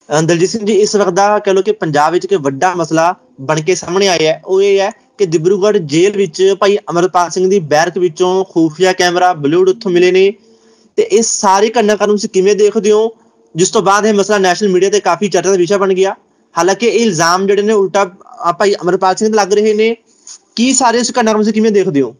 ਦਲਜੀਤ ਸਿੰਘ ਜੀ, ਇਸ ਵਕਤ ਦਾ ਕਹਿ ਲਓ ਕਿ ਪੰਜਾਬ ਵਿੱਚ ਇੱਕ ਵੱਡਾ ਮਸਲਾ ਬਣ ਕੇ ਸਾਹਮਣੇ ਆਇਆ ਹੈ। ਉਹ ਇਹ ਹੈ ਕਿ ਦਿਬਰੂਗੜ੍ਹ ਜੇਲ੍ਹ ਵਿੱਚ ਭਾਈ ਅਮਰਪਾਲ ਸਿੰਘ ਦੀ ਬੈਰਕ ਵਿੱਚੋਂ ਖੂਫੀਆ ਕੈਮਰਾ, ਬਲੂਟੁੱਥ ਮਿਲੇ ਨੇ। ਤੇ ਇਸ ਸਾਰੇ ਘਟਨਾਕ੍ਰਮ ਨੂੰ ਤੁਸੀਂ ਕਿਵੇਂ ਦੇਖਦੇ ਹੋ, ਜਿਸ ਤੋਂ ਬਾਅਦ ਇਹ ਮਸਲਾ ਨੈਸ਼ਨਲ ਮੀਡੀਆ ਤੇ ਕਾਫੀ ਚਰਚਾ ਦਾ ਵਿਸ਼ਾ ਬਣ ਗਿਆ। ਹਾਲਾਂਕਿ ਇਹ ਇਲਜ਼ਾਮ ਜਿਹੜੇ ਨੇ ਉਲਟਾ ਭਾਈ ਅਮਰਪਾਲ ਸਿੰਘ ਤੇ ਲੱਗ ਰਹੇ ਨੇ। ਕੀ ਸਾਰੇ ਇਸ ਘਟਨਾਕ੍ਰਮ ਤੁਸੀਂ ਕਿਵੇਂ ਦੇਖਦੇ ਹੋ?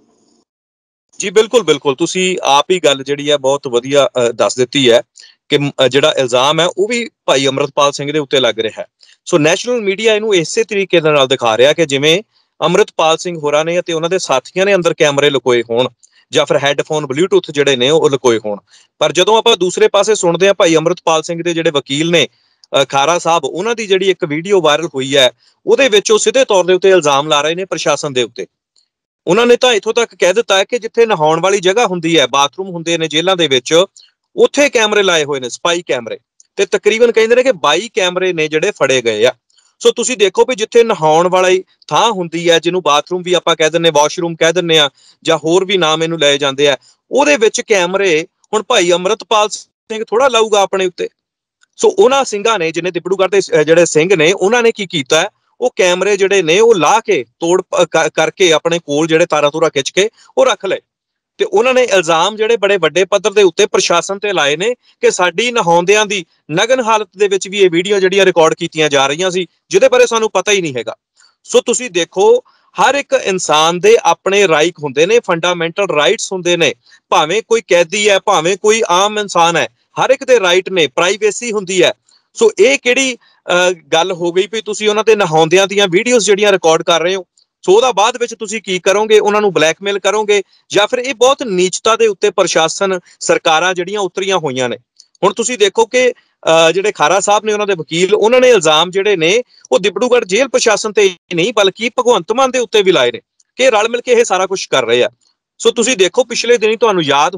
ਜੀ ਬਿਲਕੁਲ ਬਿਲਕੁਲ, ਤੁਸੀਂ ਆਪ ਹੀ ਗੱਲ ਜਿਹੜੀ ਹੈ ਬਹੁਤ ਵਧੀਆ ਦੱਸ ਦਿੱਤੀ ਹੈ ਕਿ ਜਿਹੜਾ ਇਲਜ਼ਾਮ ਹੈ ਉਹ ਵੀ ਭਾਈ ਅਮਰਤਪਾਲ ਸਿੰਘ ਦੇ ਉੱਤੇ ਲੱਗ ਰਿਹਾ ਹੈ। ਸੋ ਨੈਸ਼ਨਲ ਮੀਡੀਆ ਇਹਨੂੰ ਇਸੇ ਤਰੀਕੇ ਦੇ ਨਾਲ ਦਿਖਾ ਰਿਹਾ ਕਿ ਜਿਵੇਂ ਅਮਰਤਪਾਲ ਸਿੰਘ ਹੋਰਾਂ ਨੇ ਅਤੇ ਉਹਨਾਂ ਦੇ ਸਾਥੀਆਂ ਨੇ ਅੰਦਰ ਕੈਮਰੇ ਲੁਕੋਏ ਹੋਣ ਜਾਂ ਫਿਰ ਹੈੱਡਫੋਨ, ਬਲੂਟੁੱਥ ਜਿਹੜੇ ਨੇ ਉਹ ਲੁਕੋਏ ਹੋਣ। ਪਰ ਜਦੋਂ ਆਪਾਂ ਦੂਸਰੇ ਪਾਸੇ ਸੁਣਦੇ ਹਾਂ ਭਾਈ ਅਮਰਤਪਾਲ ਸਿੰਘ ਦੇ ਜਿਹੜੇ ਵਕੀਲ ਨੇ ਖਾਰਾ ਸਾਹਿਬ, ਉਹਨਾਂ ਦੀ ਜਿਹੜੀ ਇੱਕ ਵੀਡੀਓ ਵਾਇਰਲ ਹੋਈ ਹੈ, ਉਹਦੇ ਵਿੱਚ ਉਹ ਸਿੱਧੇ ਤੌਰ ਦੇ ਉੱਤੇ ਇਲਜ਼ਾਮ ਲਾ ਰਹੇ ਨੇ ਪ੍ਰਸ਼ਾਸਨ ਦੇ ਉੱਤੇ। ਉਹਨਾਂ ਨੇ ਤਾਂ ਇੱਥੋਂ ਤੱਕ ਕਹਿ ਦਿੱਤਾ ਹੈ ਕਿ ਜਿੱਥੇ ਨਹਾਉਣ ਵਾਲੀ ਜਗ੍ਹਾ ਹੁੰਦੀ ਹੈ, ਬਾਥਰੂਮ ਹੁੰਦੇ ਨੇ ਜੇਲ੍ਹਾਂ ਦੇ ਵਿੱਚ, ਉੱਥੇ ਕੈਮਰੇ ਲਾਏ ਹੋਏ ਨੇ, ਸਪਾਈ ਕੈਮਰੇ। ਤੇ ਤਕਰੀਬਨ ਕਹਿੰਦੇ ਨੇ ਕਿ 22 ਕੈਮਰੇ ਨੇ ਜਿਹੜੇ ਫੜੇ ਗਏ ਆ। ਸੋ ਤੁਸੀਂ ਦੇਖੋ ਵੀ ਜਿੱਥੇ ਨਹਾਉਣ ਵਾਲੀ ਥਾਂ ਹੁੰਦੀ ਹੈ, ਜਿਹਨੂੰ ਬਾਥਰੂਮ ਵੀ ਆਪਾਂ ਕਹਿ ਦਿੰਦੇ, ਵਾਸ਼ਰੂਮ ਕਹਿ ਦਿੰਦੇ ਆ, ਜਾਂ ਹੋਰ ਵੀ ਨਾਮ ਇਹਨੂੰ ਲਏ ਜਾਂਦੇ ਆ, ਉਹਦੇ ਵਿੱਚ ਕੈਮਰੇ ਹੁਣ ਭਾਈ ਅਮਰਤਪਾਲ ਸਿੰਘ ਥੋੜਾ ਲਾਊਗਾ ਆਪਣੇ ਉੱਤੇ। ਸੋ ਉਹਨਾਂ ਸਿੰਘਾਂ ਨੇ, ਜਿਹਨੇ ਦਿਬੜੂਗੜ੍ਹ ਦੇ ਜਿਹੜੇ ਸਿੰਘ ਨੇ, ਉਹਨਾਂ ਨੇ ਕੀ ਕੀਤਾ, ਉਹ ਕੈਮਰੇ ਜਿਹੜੇ ਨੇ ਉਹ ਲਾ ਕੇ ਤੋੜ ਕਰਕੇ ਆਪਣੇ ਕੋਲ ਜਿਹੜੇ ਤਾਰਾਂ ਤੂਰਾਂ ਖਿੱਚ ਕੇ ਉਹ ਰੱਖ ਲਏ। ਤੇ ਉਹਨਾਂ ਨੇ ਇਲਜ਼ਾਮ ਜਿਹੜੇ ਬੜੇ ਵੱਡੇ ਪੱਧਰ ਦੇ ਉੱਤੇ ਪ੍ਰਸ਼ਾਸਨ ਤੇ ਲਾਏ ਨੇ ਕਿ ਸਾਡੀ ਨਹਾਉਂਦਿਆਂ ਦੀ ਨਗਨ ਹਾਲਤ ਦੇ ਵਿੱਚ ਵੀ ਇਹ ਵੀਡੀਓ ਜਿਹੜੀਆਂ ਰਿਕਾਰਡ ਕੀਤੀਆਂ ਜਾ ਰਹੀਆਂ ਸੀ, ਜਿਹਦੇ ਬਾਰੇ ਸਾਨੂੰ ਪਤਾ ਹੀ ਨਹੀਂ ਹੈਗਾ। ਸੋ ਤੁਸੀਂ ਦੇਖੋ, ਹਰ ਇੱਕ ਇਨਸਾਨ ਦੇ ਆਪਣੇ ਰਾਈਟ ਹੁੰਦੇ ਨੇ, ਫੰਡਾਮੈਂਟਲ ਰਾਈਟਸ ਹੁੰਦੇ ਨੇ। ਭਾਵੇਂ ਕੋਈ ਕੈਦੀ ਹੈ, ਭਾਵੇਂ ਕੋਈ ਆਮ ਇਨਸਾਨ ਹੈ, ਹਰ ਇੱਕ ਦੇ ਰਾਈਟ ਨੇ, ਪ੍ਰਾਈਵੇਸੀ ਹੁੰਦੀ ਹੈ। ਸੋ ਇਹ ਕਿਹੜੀ ਗੱਲ ਹੋ ਗਈ ਵੀ ਤੁਸੀਂ ਉਹਨਾਂ ਦੇ ਨਹਾਉਂਦਿਆਂ ਦੀਆਂ ਵੀਡੀਓਜ਼ ਜਿਹੜੀਆਂ ਰਿਕਾਰਡ ਕਰ ਰਹੇ ਹੋ? ਸੋ ਉਹਦਾ ਬਾਅਦ ਵਿੱਚ ਤੁਸੀਂ ਕੀ ਕਰੋਗੇ? ਉਹਨਾਂ ਨੂੰ ਬਲੈਕਮੇਲ ਕਰੋਗੇ? ਜਾਂ ਫਿਰ ਇਹ ਬਹੁਤ ਨੀਚਤਾ ਦੇ ਉੱਤੇ ਪ੍ਰਸ਼ਾਸਨ, ਸਰਕਾਰਾਂ ਜਿਹੜੀਆਂ ਉਤਰੀਆਂ ਹੋਈਆਂ ਨੇ। ਹੁਣ ਤੁਸੀਂ ਦੇਖੋ ਕਿ ਜਿਹੜੇ ਖਾਰਾ ਸਾਹਿਬ ਨੇ, ਉਹਨਾਂ ਦੇ ਵਕੀਲ, ਉਹਨਾਂ ਨੇ ਇਲਜ਼ਾਮ ਜਿਹੜੇ ਨੇ ਉਹ ਦਿਬੜੂਗੜ੍ਹ ਜੇਲ੍ਹ ਪ੍ਰਸ਼ਾਸਨ ਤੇ ਨਹੀਂ ਬਲਕਿ ਭਗਵੰਤ ਮਾਨ ਦੇ ਉੱਤੇ ਵੀ ਲਾਏ ਨੇ ਕਿ ਰਲ ਮਿਲ ਕੇ ਇਹ ਸਾਰਾ ਕੁਛ ਕਰ ਰਹੇ ਆ। ਸੋ ਤੁਸੀਂ ਦੇਖੋ, ਪਿਛਲੇ ਦਿਨੀ ਤੁਹਾਨੂੰ ਯਾਦ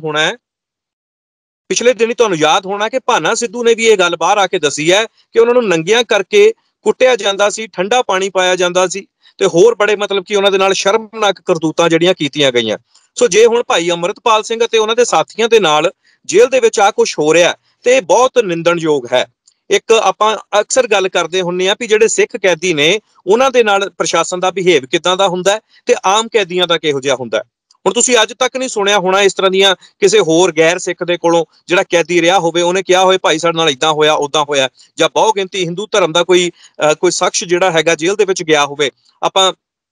ਹੋਣਾ ਕਿ ਭਾਨਾ ਸਿੱਧੂ ਨੇ ਵੀ ਇਹ ਗੱਲ ਬਾਹਰ ਆ ਕੇ ਦੱਸੀ ਹੈ ਕਿ ਉਹਨਾਂ ਨੂੰ ਨੰਗਿਆਂ ਕਰਕੇ ਕੁੱਟਿਆ ਜਾਂਦਾ ਸੀ, ਠੰਡਾ ਪਾਣੀ ਪਾਇਆ ਜਾਂਦਾ ਸੀ, ਤੇ ਹੋਰ ਬੜੇ ਮਤਲਬ ਕਿ ਉਹਨਾਂ ਦੇ ਨਾਲ ਸ਼ਰਮਨਾਕ ਕਰਤੂਤਾਂ ਜਿਹੜੀਆਂ ਕੀਤੀਆਂ ਗਈਆਂ। ਸੋ ਜੇ ਹੁਣ ਭਾਈ ਅਮਰਤਪਾਲ ਸਿੰਘ ਅਤੇ ਉਹਨਾਂ ਦੇ ਸਾਥੀਆਂ ਦੇ ਨਾਲ ਜੇਲ੍ਹ ਦੇ ਵਿੱਚ ਆਹ ਕੁਛ ਹੋ ਰਿਹਾ, ਤੇ ਇਹ ਬਹੁਤ ਨਿੰਦਣਯੋਗ ਹੈ। ਇੱਕ ਆਪਾਂ ਅਕਸਰ ਗੱਲ ਕਰਦੇ ਹੁੰਦੇ ਹਾਂ ਵੀ ਜਿਹੜੇ ਸਿੱਖ ਕੈਦੀ ਨੇ, ਉਹਨਾਂ ਦੇ ਨਾਲ ਪ੍ਰਸ਼ਾਸਨ ਦਾ ਬਿਹੇਵ ਕਿੱਦਾਂ ਦਾ ਹੁੰਦਾ ਤੇ ਆਮ ਕੈਦੀਆਂ ਦਾ ਕਿਹੋ ਜਿਹਾ ਹੁੰਦਾ। ਹੁਣ ਤੁਸੀਂ ਅੱਜ ਤੱਕ ਨਹੀਂ ਸੁਣਿਆ ਹੋਣਾ ਇਸ ਤਰ੍ਹਾਂ ਦੀਆਂ ਕਿਸੇ ਹੋਰ ਗੈਰ ਸਿੱਖ ਦੇ ਕੋਲੋਂ, ਜਿਹੜਾ ਕੈਦੀ ਰਿਹਾ ਹੋਵੇ, ਉਹਨੇ ਕਿਹਾ ਹੋਵੇ ਭਾਈ ਸਾਡੇ ਨਾਲ ਏਦਾਂ ਹੋਇਆ, ਓਦਾਂ ਹੋਇਆ। ਜਾਂ ਬਹੁ ਗਿਣਤੀ ਹਿੰਦੂ ਧਰਮ ਦਾ ਕੋਈ ਸ਼ਖਸ ਜਿਹੜਾ ਹੈਗਾ ਜੇਲ੍ਹ ਦੇ ਵਿੱਚ ਗਿਆ ਹੋਵੇ। ਆਪਾਂ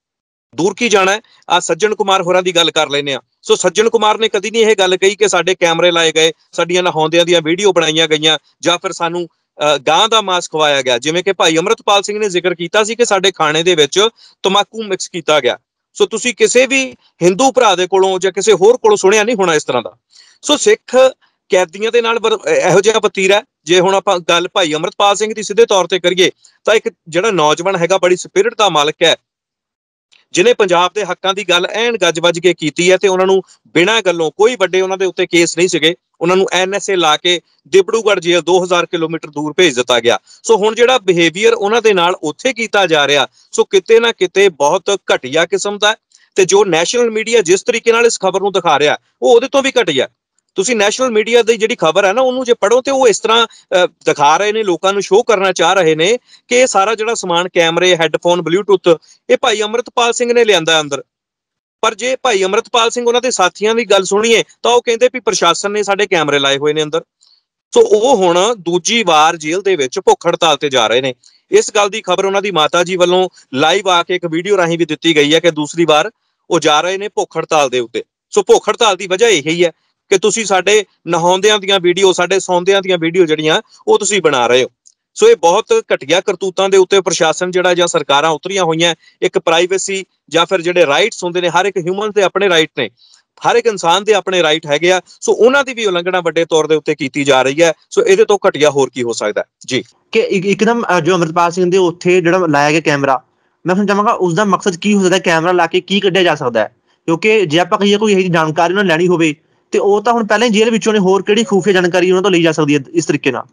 ਦੂਰ ਕੀ ਜਾਣਾ, ਆ ਸੱਜਣ ਕੁਮਾਰ ਹੋਰਾਂ ਦੀ ਗੱਲ ਕਰ ਲੈਂਦੇ ਹਾਂ। ਸੋ ਸੱਜਣ ਕੁਮਾਰ ਨੇ ਕਦੀ ਨਹੀਂ ਇਹ ਗੱਲ ਕਹੀ ਕਿ ਸਾਡੇ ਕੈਮਰੇ ਲਾਏ ਗਏ, ਸਾਡੀਆਂ ਨਹਾਉਂਦਿਆਂ ਦੀਆਂ ਵੀਡੀਓ ਬਣਾਈਆਂ ਗਈਆਂ, ਜਾਂ ਫਿਰ ਸਾਨੂੰ ਗਾਂ ਦਾ ਮਾਸ ਖਵਾਇਆ ਗਿਆ। ਜਿਵੇਂ ਕਿ ਭਾਈ ਅਮਰਤਪਾਲ ਸਿੰਘ ਨੇ ਜ਼ਿਕਰ ਕੀਤਾ ਸੀ ਕਿ ਸਾਡੇ ਖਾਣੇ ਦੇ ਵਿੱਚ ਤੰਬਾਕੂ ਮਿਕਸ ਕੀਤਾ ਗਿਆ। ਸੋ ਤੁਸੀਂ ਕਿਸੇ ਵੀ ਹਿੰਦੂ ਭਰਾ ਦੇ ਕੋਲੋਂ ਜਾਂ ਕਿਸੇ ਹੋਰ ਕੋਲੋਂ ਸੁਣਿਆ ਨਹੀਂ ਹੋਣਾ ਇਸ ਤਰ੍ਹਾਂ ਦਾ। ਸੋ ਸਿੱਖ ਕੈਦੀਆਂ ਦੇ ਨਾਲ ਇਹੋ ਜਿਹਾ ਵਤੀਰਾ। ਜੇ ਹੁਣ ਆਪਾਂ ਗੱਲ ਭਾਈ ਅਮਰਤਪਾਲ ਸਿੰਘ ਦੀ ਸਿੱਧੇ ਤੌਰ ਤੇ ਕਰੀਏ, ਤਾਂ ਇੱਕ ਜਿਹੜਾ ਨੌਜਵਾਨ ਹੈਗਾ, ਬੜੀ ਸਪਿਰਿਟ ਦਾ ਮਾਲਕ ਹੈ, ਜਿਹਨੇ ਪੰਜਾਬ ਦੇ ਹੱਕਾਂ ਦੀ ਗੱਲ ਐਨ ਗੱਜ ਵੱਜ ਕੇ ਕੀਤੀ ਹੈ। ਤੇ ਉਹਨਾਂ ਨੂੰ ਬਿਨਾਂ ਗੱਲੋਂ, ਕੋਈ ਵੱਡੇ ਉਹਨਾਂ ਦੇ ਉੱਤੇ ਕੇਸ ਨਹੀਂ ਸੀਗੇ, ਉਹਨਾਂ ਨੂੰ NSA ਲਾ ਕੇ ਦਿਬੜੂਗੜ੍ਹ ਜੇਲ੍ਹ 2000 ਕਿਲੋਮੀਟਰ ਦੂਰ ਭੇਜ ਦਿੱਤਾ ਗਿਆ। ਸੋ ਹੁਣ ਜਿਹੜਾ ਬਿਹੇਵੀਅਰ ਉਹਨਾਂ ਦੇ ਨਾਲ ਉੱਥੇ ਕੀਤਾ ਜਾ ਰਿਹਾ, ਸੋ ਕਿਤੇ ਨਾ ਕਿਤੇ ਬਹੁਤ ਘਟੀਆ ਕਿਸਮ ਦਾ। ਤੇ ਜੋ ਨੈਸ਼ਨਲ ਮੀਡੀਆ ਜਿਸ ਤਰੀਕੇ ਨਾਲ ਇਸ ਖਬਰ ਨੂੰ ਦਿਖਾ ਰਿਹਾ, ਉਹ ਉਹਦੇ ਤੋਂ ਵੀ ਘਟੀਆ। ਤੁਸੀਂ ਨੈਸ਼ਨਲ ਮੀਡੀਆ ਦੀ ਜਿਹੜੀ ਖਬਰ ਹੈ ਨਾ, ਉਹਨੂੰ ਜੇ ਪੜ੍ਹੋ ਤੇ ਉਹ ਇਸ ਤਰ੍ਹਾਂ ਦਿਖਾ ਰਹੇ ਨੇ, ਲੋਕਾਂ ਨੂੰ ਸ਼ੋਅ ਕਰਨਾ ਚਾਹ ਰਹੇ ਨੇ ਕਿ ਇਹ ਸਾਰਾ ਜਿਹੜਾ ਸਮਾਨ, ਕੈਮਰੇ, ਹੈੱਡਫੋਨ, ਬਲੂਟੁੱਥ, ਇਹ ਭਾਈ ਅਮਰਤਪਾਲ ਸਿੰਘ ਨੇ ਲਿਆਂਦਾ ਅੰਦਰ। ਪਰ ਜੇ ਭਾਈ ਅਮਰਤਪਾਲ ਸਿੰਘ ਉਹਨਾਂ ਦੇ ਸਾਥੀਆਂ ਦੀ ਗੱਲ ਸੁਣੀਏ, ਤਾਂ ਉਹ ਕਹਿੰਦੇ ਵੀ ਪ੍ਰਸ਼ਾਸਨ ਨੇ ਸਾਡੇ ਕੈਮਰੇ ਲਾਏ ਹੋਏ ਨੇ ਅੰਦਰ। ਸੋ ਉਹ ਹੁਣ ਦੂਜੀ ਵਾਰ ਜੇਲ੍ਹ ਦੇ ਵਿੱਚ ਭੁੱਖ ਹੜਤਾਲ ਤੇ ਜਾ ਰਹੇ ਨੇ। ਇਸ ਗੱਲ ਦੀ ਖਬਰ ਉਹਨਾਂ ਦੀ ਮਾਤਾ ਜੀ ਵੱਲੋਂ ਲਾਈਵ ਆ ਕੇ ਇੱਕ ਵੀਡੀਓ ਰਾਹੀਂ ਵੀ ਦਿੱਤੀ ਗਈ ਹੈ ਕਿ ਦੂਸਰੀ ਵਾਰ ਉਹ ਜਾ ਰਹੇ ਨੇ ਭੁੱਖ ਹੜਤਾਲ ਦੇ ਉੱਤੇ। ਸੋ ਭੁੱਖ ਹੜਤਾਲ ਦੀ ਵਜ੍ਹਾ ਇਹੀ ਹੈ ਕਿ ਤੁਸੀਂ ਸਾਡੇ ਨਹਾਉਂਦਿਆਂ ਦੀਆਂ ਵੀਡੀਓ, ਸਾਡੇ ਸੌਂਦਿਆਂ ਦੀਆਂ ਵੀਡੀਓ ਜਿਹੜੀਆਂ ਉਹ ਤੁਸੀਂ ਬਣਾ ਰਹੇ ਹੋ। ਸੋ ਇਹ ਬਹੁਤ ਘਟੀਆ ਕਰਤੂਤਾਂ ਦੇ ਉੱਤੇ ਪ੍ਰਸ਼ਾਸਨ ਜਿਹੜਾ, ਜਾਂ ਸਰਕਾਰਾਂ ਉਤਰੀਆਂ ਹੋਈਆਂ। ਇੱਕ ਪ੍ਰਾਈਵੇਸੀ ਜਾਂ ਫਿਰ ਜਿਹੜੇ ਰਾਈਟਸ ਹੁੰਦੇ ਨੇ, ਹਰ ਇੱਕ ਹਿਊਮਨ ਦੇ ਆਪਣੇ ਰਾਈਟ ਨੇ, ਹਰ ਇੱਕ ਇਨਸਾਨ ਦੇ ਆਪਣੇ ਰਾਈਟ ਹੈਗੇ ਆ। ਸੋ ਉਹਨਾਂ ਦੀ ਵੀ ਉਲੰਘਣਾ ਵੱਡੇ ਤੌਰ ਦੇ ਉੱਤੇ ਕੀਤੀ ਜਾ ਰਹੀ ਹੈ। ਸੋ ਇਹਦੇ ਤੋਂ ਘਟੀਆ ਹੋਰ ਕੀ ਹੋ ਸਕਦਾ ਜੀ। ਕਿ ਇੱਕਦਮ ਜੋ ਅਮਰਪਾਲ ਸਿੰਘ ਦੇ ਉੱਥੇ ਜਿਹੜਾ ਲਾਇਆ ਗਿਆ ਕੈਮਰਾ, ਮੈਂ ਤੁਹਾਨੂੰ ਚਾਹਾਂਗਾ ਉਸਦਾ ਮਕਸਦ ਕੀ ਹੋ ਸਕਦਾ? ਕੈਮਰਾ ਲਾ ਕੇ ਕੀ ਕੱਢਿਆ ਜਾ ਸਕਦਾ ਹੈ? ਕਿਉਂਕਿ ਜੇ ਆਪਾਂ ਕਹੀਏ ਕੋਈ ਇਹੋ ਜਿਹੀ ਜਾਣਕਾਰੀ ਉਹਨਾਂ ਨੇ ਲੈਣੀ ਹੋਵੇ, ਤੇ ਉਹ ਤਾਂ ਹੁਣ ਪਹਿਲਾਂ ਹੀ ਜੇਲ੍ਹ ਵਿੱਚੋਂ ਨੇ, ਹੋਰ ਕਿਹੜੀ ਖੂਫੀਆ ਜਾਣਕਾਰੀ ਉਹਨਾਂ ਤੋਂ ਲਈ ਜਾ ਸਕਦੀ ਹੈ ਇਸ ਤਰੀਕੇ ਨਾਲ?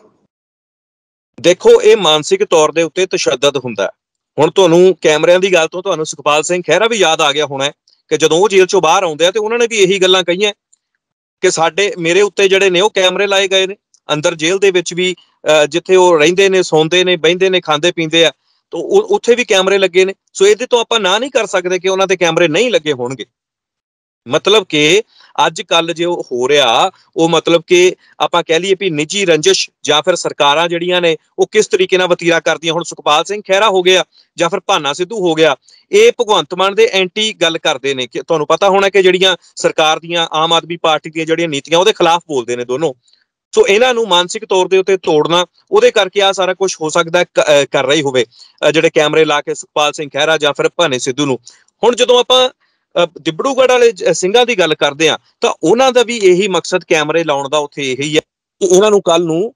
ਦੇਖੋ, ਇਹ ਮਾਨਸਿਕ ਤੌਰ ਦੇ ਉੱਤੇ ਤਸ਼ੱਦਦ ਹੁੰਦਾ। ਹੁਣ ਤੁਹਾਨੂੰ ਕੈਮਰਿਆਂ ਦੀ ਗੱਲ ਤੋਂ ਤੁਹਾਨੂੰ ਸੁਖਪਾਲ ਸਿੰਘ ਖਹਿਰਾ ਵੀ ਯਾਦ ਆ ਗਿਆ ਹੋਣਾ ਕਿ ਜਦੋਂ ਉਹ ਜੇਲ੍ਹ ਚੋਂ ਬਾਹਰ ਆਉਂਦੇ ਆ ਤੇ ਉਹਨਾਂ ਨੇ ਵੀ ਇਹੀ ਗੱਲਾਂ ਕਹੀਆਂ ਕਿ ਮੇਰੇ ਉੱਤੇ ਜਿਹੜੇ ਨੇ ਉਹ ਕੈਮਰੇ ਲਾਏ ਗਏ ਨੇ। ਅੰਦਰ ਜੇਲ੍ਹ ਦੇ ਵਿੱਚ ਵੀ ਜਿੱਥੇ ਉਹ ਰਹਿੰਦੇ ਨੇ, ਸੌਂਦੇ ਨੇ, ਬਹਿੰਦੇ ਨੇ, ਖਾਂਦੇ ਪੀਂਦੇ ਆ, ਤਾਂ ਉੱਥੇ ਵੀ ਕੈਮਰੇ ਲੱਗੇ ਨੇ। ਸੋ ਇਹਦੇ ਤੋਂ ਆਪਾਂ ਨਾ ਨਹੀਂ ਕਰ ਸਕਦੇ ਕਿ ਉਹਨਾਂ ਤੇ ਕੈਮਰੇ ਨਹੀਂ ਲੱਗੇ ਹੋਣਗੇ। ਮਤਲਬ ਕਿ ਅੱਜ ਕੱਲ ਜੇ ਉਹ ਹੋ ਰਿਹਾ, ਉਹ ਮਤਲਬ ਕਿ ਆਪਾਂ ਕਹਿ ਲਈਏ ਵੀ ਨਿੱਜੀ ਰੰਜਿਸ਼ ਜਾਂ ਫਿਰ ਸਰਕਾਰਾਂ ਜਿਹੜੀਆਂ ਨੇ ਉਹ ਕਿਸ ਤਰੀਕੇ ਨਾਲ ਵਤੀਰਾ ਕਰਦੀਆਂ। ਹੁਣ ਸੁਖਪਾਲ ਸਿੰਘ ਖਹਿਰਾ ਹੋ ਗਿਆ ਜਾਂ ਫਿਰ ਭਾਨਾ ਸਿੱਧੂ ਹੋ ਗਿਆ, ਇਹ ਭਗਵੰਤ ਮਾਨ ਦੇ ਐਂਟੀ ਗੱਲ ਕਰਦੇ ਨੇ। ਕਿ ਤੁਹਾਨੂੰ ਪਤਾ ਹੋਣਾ ਕਿ ਜਿਹੜੀਆਂ ਸਰਕਾਰ ਦੀਆਂ, ਆਮ ਆਦਮੀ ਪਾਰਟੀ ਦੀਆਂ ਜਿਹੜੀਆਂ ਨੀਤੀਆਂ ਉਹਦੇ ਖਿਲਾਫ ਬੋਲਦੇ ਨੇ ਦੋਨੋਂ। ਸੋ ਇਹਨਾਂ ਨੂੰ ਮਾਨਸਿਕ ਤੌਰ ਦੇ ਉੱਤੇ ਤੋੜਨਾ, ਉਹਦੇ ਕਰਕੇ ਆ ਸਾਰਾ ਕੁਝ ਹੋ ਸਕਦਾ ਕਰ ਰਹੀ ਹੋਵੇ, ਜਿਹੜੇ ਕੈਮਰੇ ਲਾ ਕੇ ਸੁਖਪਾਲ ਸਿੰਘ ਖਹਿਰਾ ਜਾਂ ਫਿਰ ਭਾਨੇ ਸਿੱਧੂ ਨੂੰ। ਹੁਣ ਜਦੋਂ ਆਪਾਂ ਦਿਬੜੂਗੜ੍ਹ ਵਾਲੇ ਸਿੰਘਾਂ ਦੀ ਗੱਲ ਕਰਦੇ ਆ, ਤਾਂ ਉਹਨਾਂ ਦਾ ਵੀ ਇਹੀ ਮਕਸਦ ਕੈਮਰੇ ਲਾਉਣ ਦਾ ਉੱਥੇ ਇਹੀ ਹੈ ਕਿ ਇਹਨਾਂ ਨੂੰ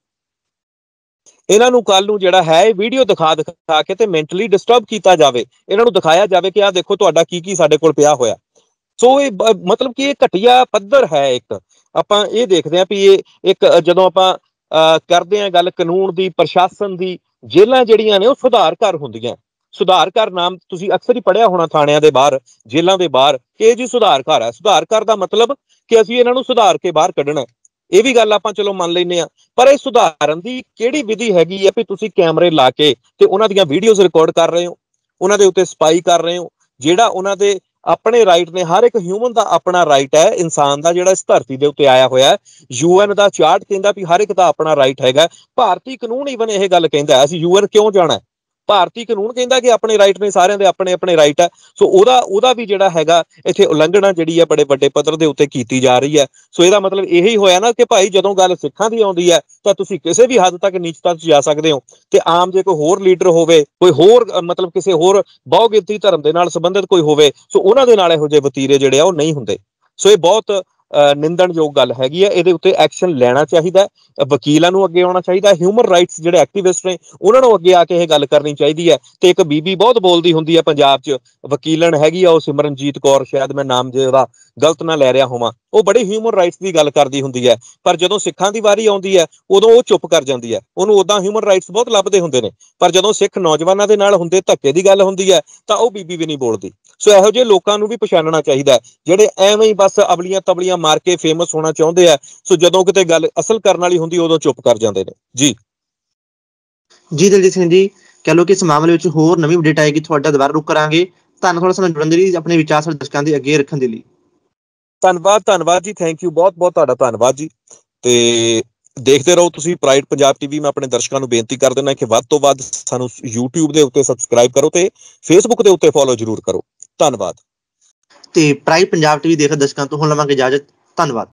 ਕੱਲ ਨੂੰ ਜਿਹੜਾ ਹੈ ਇਹ ਵੀਡੀਓ ਦਿਖਾ ਕੇ ਤੇ ਮੈਂਟਲੀ ਡਿਸਟਰਬ ਕੀਤਾ ਜਾਵੇ। ਇਹਨਾਂ ਨੂੰ ਦਿਖਾਇਆ ਜਾਵੇ ਕਿ ਆਹ ਦੇਖੋ ਤੁਹਾਡਾ ਕੀ ਸਾਡੇ ਕੋਲ ਪਿਆ ਹੋਇਆ। ਸੋ ਇਹ ਮਤਲਬ ਕਿ ਇਹ ਘਟੀਆ ਪੱਧਰ ਹੈ। ਇੱਕ ਆਪਾਂ ਇਹ ਦੇਖਦੇ ਹਾਂ ਵੀ ਇਹ ਇੱਕ ਜਦੋਂ ਆਪਾਂ ਕਰਦੇ ਹਾਂ ਗੱਲ ਕਾਨੂੰਨ ਦੀ, ਪ੍ਰਸ਼ਾਸਨ ਦੀ, ਜੇਲ੍ਹਾਂ ਜਿਹੜੀਆਂ ਨੇ ਉਹ ਸੁਧਾਰ ਘਰ ਹੁੰਦੀਆਂ। ਸੁਧਾਰ ਘਰ ਨਾਮ ਤੁਸੀਂ ਅਕਸਰ ਹੀ ਪੜ੍ਹਿਆ ਹੋਣਾ ਥਾਣਿਆਂ ਦੇ ਬਾਹਰ, ਜੇਲ੍ਹਾਂ ਦੇ ਬਾਹਰ, ਕਿ ਇਹ ਜੀ ਸੁਧਾਰ ਘਰ ਹੈ। ਸੁਧਾਰ ਘਰ ਦਾ ਮਤਲਬ ਕਿ ਅਸੀਂ ਇਹਨਾਂ ਨੂੰ ਸੁਧਾਰ ਕੇ ਬਾਹਰ ਕੱਢਣਾ। ਇਹ ਵੀ ਗੱਲ ਆਪਾਂ ਚਲੋ ਮੰਨ ਲੈਂਦੇ ਹਾਂ, ਪਰ ਇਹ ਸੁਧਾਰਨ ਦੀ ਕਿਹੜੀ ਵਿਧੀ ਹੈਗੀ ਹੈ ਵੀ ਤੁਸੀਂ ਕੈਮਰੇ ਲਾ ਕੇ ਤੇ ਉਹਨਾਂ ਦੀਆਂ ਵੀਡੀਓਜ਼ ਰਿਕਾਰਡ ਕਰ ਰਹੇ ਹੋ, ਉਹਨਾਂ ਦੇ ਉੱਤੇ ਸਪਾਈ ਕਰ ਰਹੇ ਹੋ। ਜਿਹੜਾ ਉਹਨਾਂ ਦੇ ਆਪਣੇ ਰਾਈਟ ਨੇ, ਹਰ ਇੱਕ ਹਿਊਮਨ ਦਾ ਆਪਣਾ ਰਾਈਟ ਹੈ, ਇਨਸਾਨ ਦਾ, ਜਿਹੜਾ ਇਸ ਧਰਤੀ ਦੇ ਉੱਤੇ ਆਇਆ ਹੋਇਆ। UN ਦਾ ਚਾਰਟ ਕਹਿੰਦਾ ਵੀ ਹਰ ਇੱਕ ਦਾ ਆਪਣਾ ਰਾਈਟ ਹੈਗਾ। ਭਾਰਤੀ ਕਾਨੂੰਨ ਈਵਨ ਇਹ ਗੱਲ ਕਹਿੰਦਾ, ਅਸੀਂ UN ਕਿਉਂ ਜਾਣਾ? ਭਾਰਤੀ ਕਾਨੂੰਨ ਕਹਿੰਦਾ ਕਿ ਆਪਣੇ ਰਾਈਟ ਨੇ, ਸਾਰਿਆਂ ਦੇ ਆਪਣੇ ਆਪਣੇ ਰਾਈਟ ਹੈ। ਸੋ ਉਹਦਾ ਵੀ ਜਿਹੜਾ ਹੈਗਾ ਇੱਥੇ ਉਲੰਘਣਾ ਜਿਹੜੀ ਹੈ ਬੜੇ ਵੱਡੇ ਪੱਧਰ ਦੇ ਉੱਤੇ ਕੀਤੀ ਜਾ ਰਹੀ ਹੈ। ਸੋ ਇਹਦਾ ਮਤਲਬ ਇਹੀ ਹੋਇਆ ਨਾ ਕਿ ਭਾਈ ਜਦੋਂ ਗੱਲ ਸਿੱਖਾਂ ਦੀ ਆਉਂਦੀ ਹੈ ਤਾਂ ਤੁਸੀਂ ਕਿਸੇ ਵੀ ਹੱਦ ਤੱਕ ਨੀਚਤਾ 'ਚ ਜਾ ਸਕਦੇ ਹੋ, ਤੇ ਆਮ ਜੇ ਕੋਈ ਹੋਰ ਲੀਡਰ ਹੋਵੇ, ਕੋਈ ਹੋਰ ਮਤਲਬ ਕਿਸੇ ਹੋਰ ਬਹੁਗਿਣਤੀ ਧਰਮ ਦੇ ਨਾਲ ਸੰਬੰਧਿਤ ਕੋਈ ਹੋਵੇ, ਸੋ ਉਹਨਾਂ ਦੇ ਨਾਲ ਇਹੋ ਜਿਹੇ ਵਤੀਰੇ ਜਿਹੜੇ ਆ ਉਹ ਨਹੀਂ ਹੁੰਦੇ। ਸੋ ਇਹ ਬਹੁਤ ਨਿੰਦਣਯੋਗ ਗੱਲ ਹੈਗੀ ਹੈ। ਇਹਦੇ ਉੱਤੇ ਐਕਸ਼ਨ ਲੈਣਾ ਚਾਹੀਦਾ, ਵਕੀਲਾਂ ਨੂੰ ਅੱਗੇ ਆਉਣਾ ਚਾਹੀਦਾ, ਹਿਊਮਨ ਰਾਈਟਸ ਜਿਹੜੇ ਐਕਟੀਵਿਸਟ ਨੇ ਉਹਨਾਂ ਨੂੰ ਅੱਗੇ ਆ ਕੇ ਇਹ ਗੱਲ ਕਰਨੀ ਚਾਹੀਦੀ ਹੈ। ਤੇ ਇੱਕ ਬੀਬੀ ਬਹੁਤ ਬੋਲਦੀ ਹੁੰਦੀ ਹੈ ਪੰਜਾਬ 'ਚ, ਵਕੀਲਣ ਹੈਗੀ ਆ ਉਹ ਸਿਮਰਨਜੀਤ ਕੌਰ, ਸ਼ਾਇਦ ਮੈਂ ਨਾਮ ਜੇ ਉਹਦਾ ਗਲਤ ਨਾ ਲੈ ਰਿਹਾ ਹੋਵਾਂ, ਉਹ ਬੜੀ ਹਿਊਮਨ ਰਾਈਟਸ ਦੀ ਗੱਲ ਕਰਦੀ ਹੁੰਦੀ ਹੈ। ਪਰ ਜਦੋਂ ਸਿੱਖਾਂ ਦੀ ਵਾਰੀ ਆਉਂਦੀ ਹੈ ਉਦੋਂ ਉਹ ਚੁੱਪ ਕਰ ਜਾਂਦੀ ਹੈ। ਉਹਨੂੰ ਉਦਾਂ ਹਿਊਮਨ ਰਾਈਟਸ ਬਹੁਤ ਲੱਭਦੇ ਹੁੰਦੇ ਨੇ, ਪਰ ਜਦੋਂ ਸਿੱਖ ਨੌਜਵਾਨਾਂ ਦੇ ਨਾਲ ਹੁੰਦੇ, ਧੱਕੇ ਦੀ ਗੱਲ ਹੁੰਦੀ ਹੈ, ਤਾਂ ਉਹ ਬੀਬੀ ਵੀ ਨਹੀਂ ਬੋਲਦੀ। ਸੋ ਇਹੋ ਜਿਹੇ ਲੋਕਾਂ ਨੂੰ ਵੀ ਪਛਾਣਨਾ ਚਾਹੀਦਾ, ਜਿਹੜੇ ਐਵੇਂ ਹੀ ਬਸ ਅਬਲੀਆਂ ਤਬਲੀਆਂ ਮਾਰ ਕੇ ਫੇਮਸ ਹੋਣਾ ਚਾਹੁੰਦੇ ਆ। ਸੋ ਜਦੋਂ ਕਿਤੇ ਗੱਲ ਅਸਲ ਕਰਨ ਵਾਲੀ ਹੁੰਦੀ ਉਦੋਂ ਚੁੱਪ ਕਰ ਜਾਂਦੇ ਨੇ। ਜੀ ਦਲਜੀਤ ਸਿੰਘ ਜੀ, ਕਹਿ ਲਓ ਕਿ ਇਸ ਮਾਮਲੇ ਵਿੱਚ ਹੋਰ ਨਵੀਂ ਅਪਡੇਟ ਆਏਗੀ, ਤੁਹਾਡਾ ਦੁਬਾਰਾ ਰੁਕ ਕਰਾਂਗੇ। ਧੰਨਵਾਦ ਸਾਨੂੰ ਜੁੜਨ ਦੇ ਲਈ, ਆਪਣੇ ਵਿਚਾਰ ਸਾਡੇ ਦਰਸ਼ਕਾਂ ਦੇ ਅੱਗੇ ਰੱਖਣ ਦੇ ਲਈ। ਧੰਨਵਾਦ ਜੀ, ਥੈਂਕ ਯੂ, ਬਹੁਤ ਬਹੁਤ ਤੁਹਾਡਾ ਧੰਨਵਾਦ ਜੀ। ਤੇ ਦੇਖਦੇ ਰਹੋ ਤੁਸੀਂ ਪ੍ਰਾਈਡ ਪੰਜਾਬ TV। ਮੈਂ ਆਪਣੇ ਦਰਸ਼ਕਾਂ ਨੂੰ ਬੇਨਤੀ ਕਰ ਦਿੰਦਾ ਕਿ ਵੱਧ ਤੋਂ ਵੱਧ ਸਾਨੂੰ YouTube ਦੇ ਉੱਤੇ ਸਬਸਕ੍ਰਾਈਬ ਕਰੋ ਤੇ Facebook ਦੇ ਉੱਤੇ ਫੋਲੋ ਜ਼ਰੂਰ ਕਰੋ। ਧੰਨਵਾਦ। ਤੇ ਪ੍ਰਾਈਡ ਪੰਜਾਬ TV ਦੇਖ ਦਰਸ਼ਕਾਂ ਤੋਂ ਹੁਣ ਲਵਾਂਗੇ ਇਜਾਜ਼ਤ। ਧੰਨਵਾਦ।